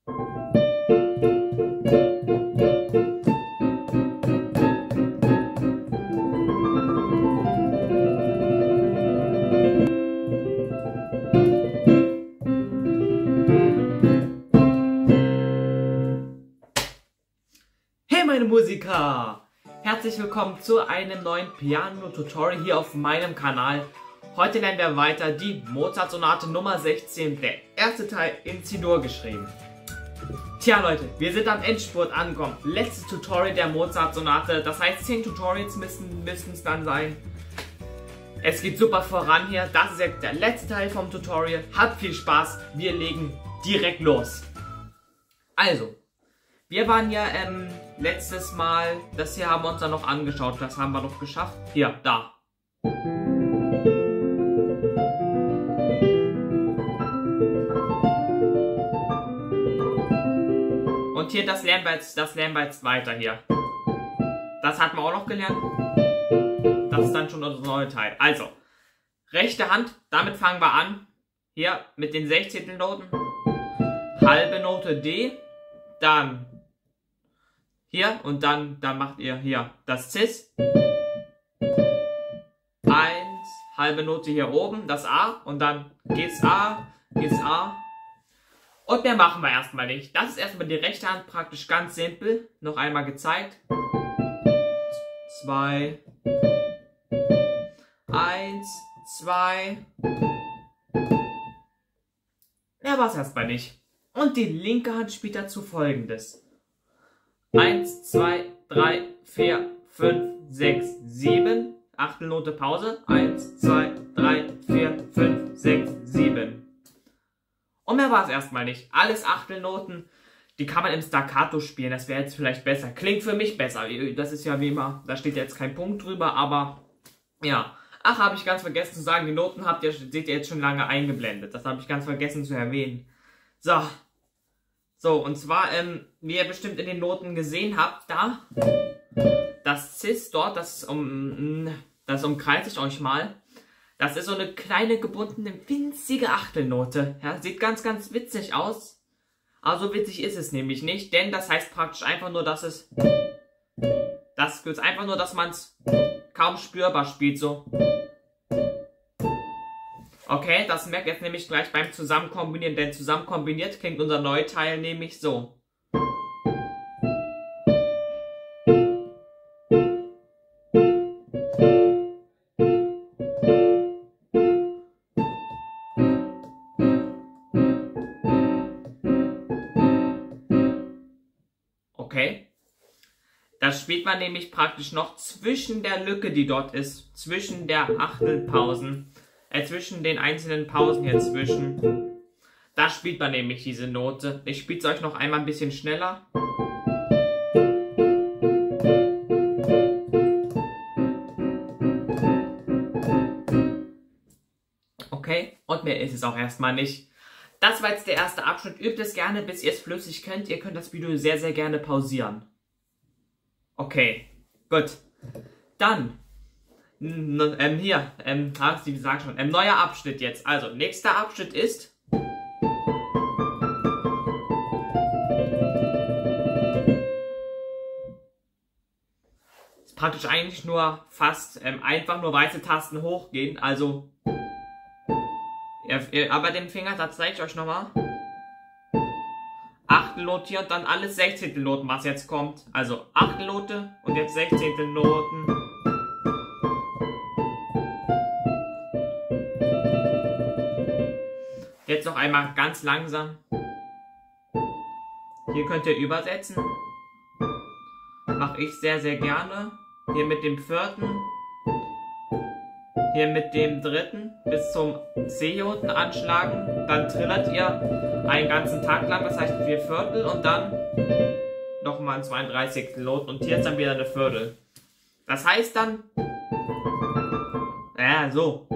Hey meine Musiker! Herzlich willkommen zu einem neuen Piano-Tutorial hier auf meinem Kanal. Heute lernen wir weiter die Mozart-Sonate Nummer 16, der erste Teil in C-Dur geschrieben. Tja Leute, wir sind am Endspurt angekommen. Letztes Tutorial der Mozart-Sonate, das heißt 10 Tutorials müssen es dann sein. Es geht super voran hier, das ist jetzt der letzte Teil vom Tutorial. Habt viel Spaß, wir legen direkt los. Also, wir waren ja letztes Mal, das hier haben wir uns dann noch angeschaut, das haben wir noch geschafft. Hier, da. Und hier, das lernen wir jetzt weiter hier. Das hatten wir auch noch gelernt. Das ist dann schon unser neuer Teil. Also, rechte Hand, damit fangen wir an. Hier mit den 16. Noten. Halbe Note D. Dann hier und dann macht ihr hier das Cis. 1, halbe Note hier oben, das A und dann geht's A. Und mehr machen wir erstmal nicht. Das ist erstmal die rechte Hand, praktisch ganz simpel. Noch einmal gezeigt. 2, 1, 2. Mehr war's erstmal nicht. Und die linke Hand spielt dazu Folgendes. 1, 2, 3, 4, 5, 6, 7. Achtelnote Pause. 1, 2, 3, 4, 5, 6, 7. Und mehr war es erstmal nicht. Alles Achtelnoten, die kann man im Staccato spielen. Das wäre jetzt vielleicht besser. Klingt für mich besser. Das ist ja wie immer, da steht jetzt kein Punkt drüber, aber ja. Ach, habe ich ganz vergessen zu sagen, die Noten seht ihr jetzt schon lange eingeblendet. Das habe ich ganz vergessen zu erwähnen. So, und zwar, wie ihr bestimmt in den Noten gesehen habt, da, das Cis dort, das umkreise ich euch mal. Das ist so eine kleine, gebundene, winzige Achtelnote. Ja, sieht ganz, ganz witzig aus. Aber so witzig ist es nämlich nicht, denn das heißt praktisch einfach nur, dass man es kaum spürbar spielt, so. Okay, das merkt ihr jetzt nämlich gleich beim Zusammenkombinieren, denn zusammenkombiniert klingt unser Neuteil nämlich so. Okay. Das spielt man nämlich praktisch noch zwischen der Lücke, die dort ist, zwischen der Achtelpausen. Zwischen den einzelnen Pausen hier zwischen. Da spielt man nämlich diese Note. Ich spiele es euch noch einmal ein bisschen schneller. Okay, und mehr ist es auch erstmal nicht. Das war jetzt der erste Abschnitt. Übt es gerne, bis ihr es flüssig könnt. Ihr könnt das Video sehr, sehr gerne pausieren. Okay, gut. Dann hier, wie gesagt schon, neuer Abschnitt jetzt. Also, nächster Abschnitt ist praktisch eigentlich nur fast einfach nur weiße Tasten hochgehen. Also, aber den Finger, das zeige ich euch nochmal. Achtelnote hier und dann alles 16. Noten, was jetzt kommt. Also, Achtelnote und jetzt 16. Noten. Jetzt noch einmal ganz langsam. Hier könnt ihr übersetzen. Mache ich sehr, sehr gerne. Hier mit dem 4. Hier mit dem 3. bis zum C hier unten anschlagen. Dann trillert ihr einen ganzen Tag lang, das heißt 4/4 und dann nochmal ein 32. Not und hier ist dann wieder eine Viertel. Das heißt dann, ja, so.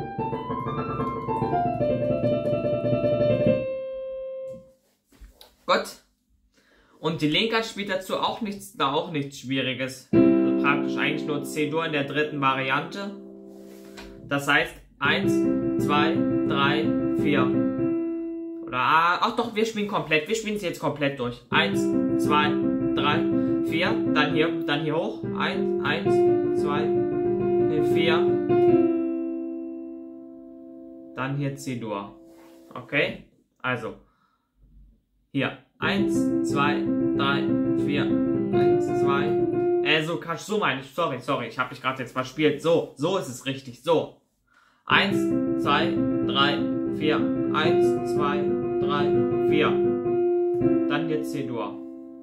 Gut. Und die linke Hand spielt dazu auch nichts Schwieriges. Also praktisch eigentlich nur C-Dur in der dritten Variante. Das heißt 1, 2, 3, 4. Oder, ach doch, wir spielen komplett. Wir spielen es jetzt komplett durch. 1, 2, 3, 4. Dann hier hoch. 1, 2, 4. Dann hier C-Dur. Okay? Also. Hier. 1, 2, 3, 4. 1, 2. So meine ich. Sorry. Ich habe mich gerade jetzt verspielt. So ist es richtig. So. 1, 2, 3, 4. 1, 2, 3, 4. Dann jetzt C-Dur.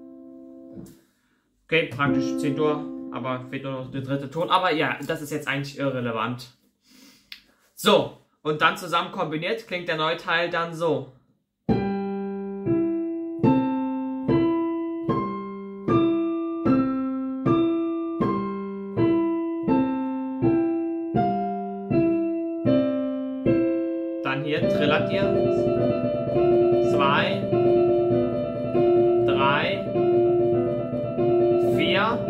Okay, praktisch C-Dur. Aber fehlt nur noch der dritte Ton. Aber ja, das ist jetzt eigentlich irrelevant. So. Und dann zusammen kombiniert klingt der neue Teil dann so. Dann hier trillert ihr 2, 3, 4.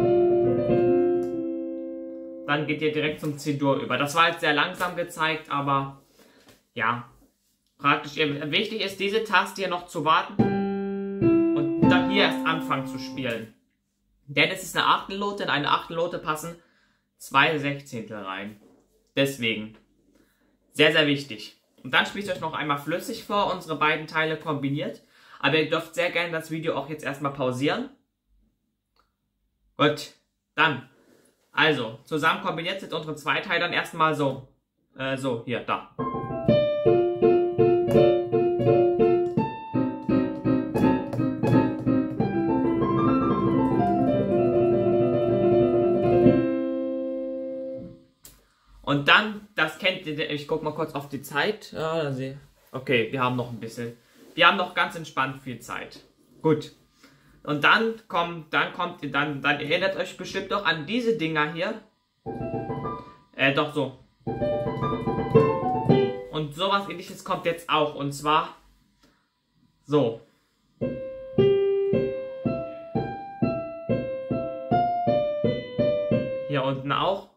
Dann geht ihr direkt zum C-Dur über. Das war jetzt sehr langsam gezeigt, aber ja, praktisch. Wichtig ist, diese Taste hier noch zu warten und dann hier erst anfangen zu spielen. Denn es ist eine Achtelnote, in eine Achtelnote passen 2 Sechzehntel rein. Deswegen, sehr, sehr wichtig. Und dann spiele ich euch noch einmal flüssig vor, unsere beiden Teile kombiniert. Aber ihr dürft sehr gerne das Video auch jetzt erstmal pausieren. Gut, dann, also, zusammen kombiniert sind unsere zwei Teile dann erstmal so. Hier, da. Und dann, das kennt ihr, ich guck mal kurz auf die Zeit. Ja, okay, wir haben noch ein bisschen. Wir haben noch ganz entspannt viel Zeit. Gut. Und dann erinnert euch bestimmt doch an diese Dinger hier. Doch so. Und sowas Ähnliches kommt jetzt auch. Und zwar so. Hier unten auch.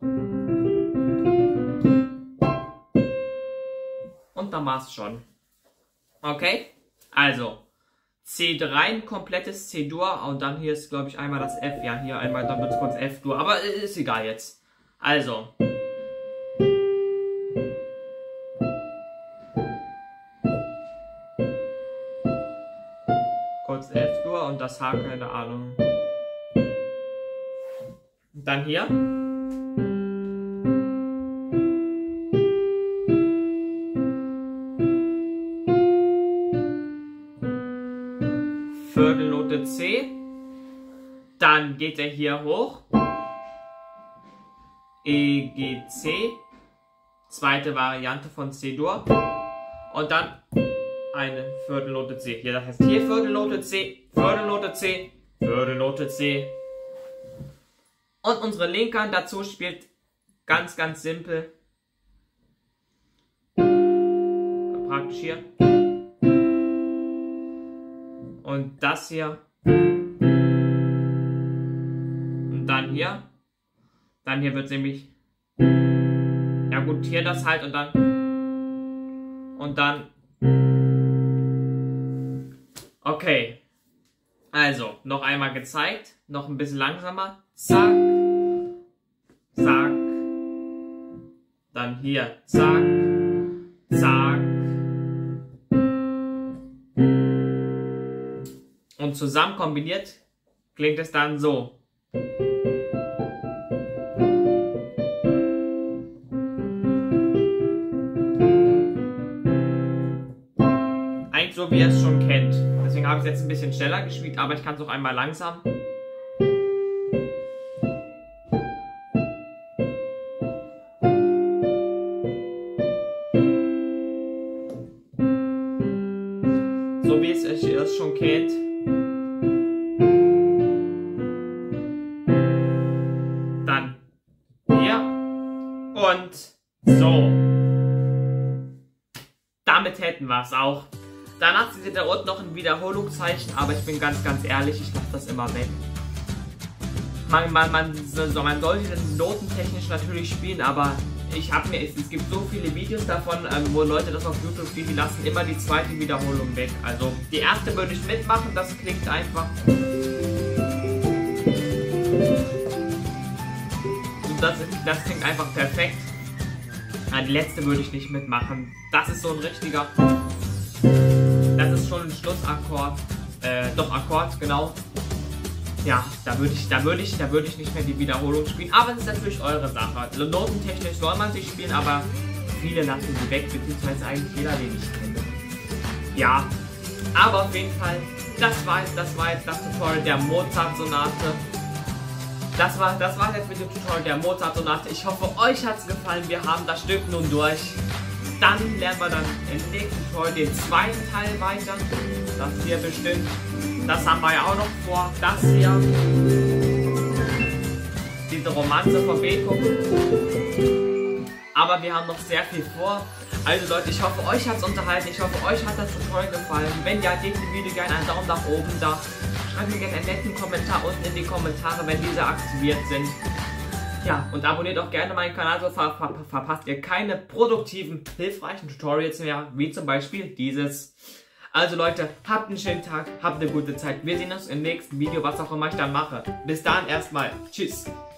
Und dann war's schon. Okay? Also. C3 ein komplettes C-Dur. Und dann hier ist, glaube ich, einmal das F. Ja, hier einmal, dann wird es kurz F-Dur. Aber ist egal jetzt. Also. Kurz F-Dur und das H, keine Ahnung. Und dann hier. Viertelnote C, dann geht er hier hoch, E, G, C, zweite Variante von C-Dur und dann eine Viertelnote C. Hier, das heißt hier Viertelnote C, Viertelnote C, Viertelnote C. Und unsere linke Hand dazu spielt ganz, ganz simpel, praktisch hier. Und das hier. Und dann hier. Dann hier wird es nämlich. Ja gut, hier das halt und dann. Und dann. Okay. Also, noch einmal gezeigt. Noch ein bisschen langsamer. Zack. Zack. Dann hier. Zack. Zack. Und zusammen kombiniert klingt es dann so. Eigentlich so, wie ihr es schon kennt. Deswegen habe ich es jetzt ein bisschen schneller gespielt, aber ich kann es auch einmal langsam. So wie ihr es schon kennt. Dann hier und so. Damit hätten wir es auch. Danach seht ihr da unten noch ein Wiederholungszeichen, aber ich bin ganz, ganz ehrlich, ich lasse das immer weg. Man sollte das notentechnisch natürlich spielen, aber es gibt so viele Videos davon, wo Leute das auf YouTube spielen, die lassen immer die zweite Wiederholung weg. Also die erste würde ich mitmachen, das klingt einfach. Das klingt einfach perfekt. Ja, die letzte würde ich nicht mitmachen. Das ist so ein richtiger. Das ist schon ein Schlussakkord. Doch, Akkord, genau. Ja, da würde ich nicht mehr die Wiederholung spielen. Aber es ist natürlich eure Sache. Notentechnisch soll man sich spielen, aber viele lassen sie weg, beziehungsweise eigentlich jeder, den ich kenne. Ja, aber auf jeden Fall, das war jetzt das Tutorial der Mozart-Sonate. Das war jetzt mit dem Tutorial der Mozart-Sonate. Ich hoffe, euch hat es gefallen. Wir haben das Stück nun durch. Dann lernen wir dann im nächsten Tutorial den zweiten Teil weiter. Das hier bestimmt. Das haben wir ja auch noch vor. Das hier. Diese Romanze von Beethoven. Aber wir haben noch sehr viel vor. Also Leute, ich hoffe, euch hat es unterhalten. Ich hoffe, euch hat das Tutorial gefallen. Wenn ja, gebt dem Video gerne einen Daumen nach oben da. Schreibt mir gerne einen netten Kommentar unten in die Kommentare, wenn diese aktiviert sind. Ja, und abonniert auch gerne meinen Kanal, so verpasst ihr keine produktiven, hilfreichen Tutorials mehr, wie zum Beispiel dieses. Also Leute, habt einen schönen Tag, habt eine gute Zeit. Wir sehen uns im nächsten Video, was auch immer ich dann mache. Bis dann erstmal. Tschüss.